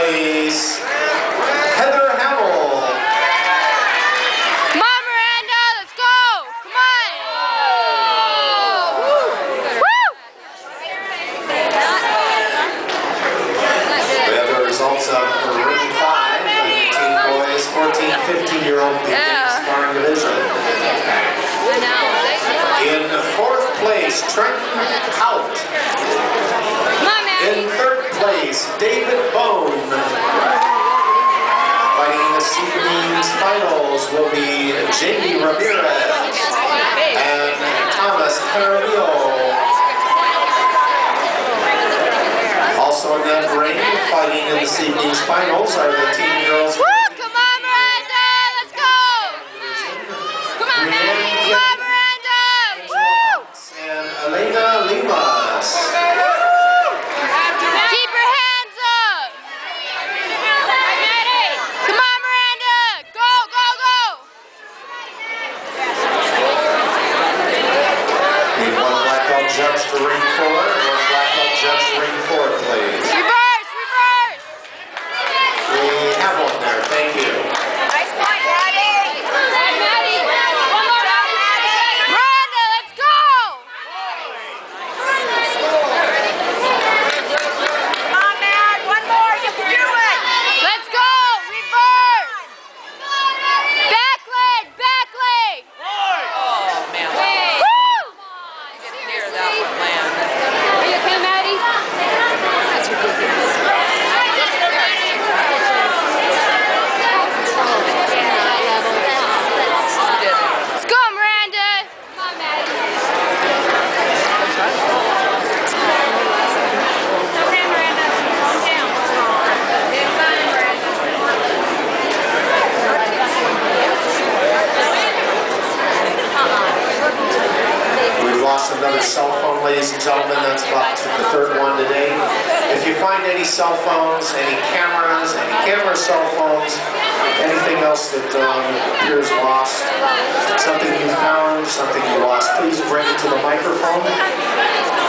place, Heather Hamill. Come on, Miranda, let's go! Come on! Woo! Woo! We have the results of Ring 5 in the teen boys 14-15-year-old sparring division. In fourth place, Trenton Hout. In third place, David Bone. Fighting in the seniors finals will be Jamie Ramirez and Thomas Carrillo. Also in that ring, fighting in the seniors finals are the teen girls. Woo! Come on, Miranda! Let's go! Come on, Maddie! Come on, Miranda! Woo! And Elena Limas. Keep your hands up! Come on, Miranda! Go, go, go! Need one black belt judge to ring 4, one black belt judge to ring 4, please. Reverse, reverse! We have one there, thank you. Nice point, Maddie! Maddie! One more round, Maddie! Miranda, let's go! Come on, Matt! One more, you can do it! Let's go! Reverse! Back leg, back leg! Oh, man. Woo! Get near that one, man. Are you okay, Maddie? That's ridiculous. Let's go, Miranda! Come on, Maddie. Okay, Miranda. Calm down. It's fine, Miranda. We've lost another cell phone, ladies and gentlemen. That's about the third one today. If you find any cell phones, any cameras, cell phones, anything else that appears lost, something you found, something you lost, please bring it to the microphone.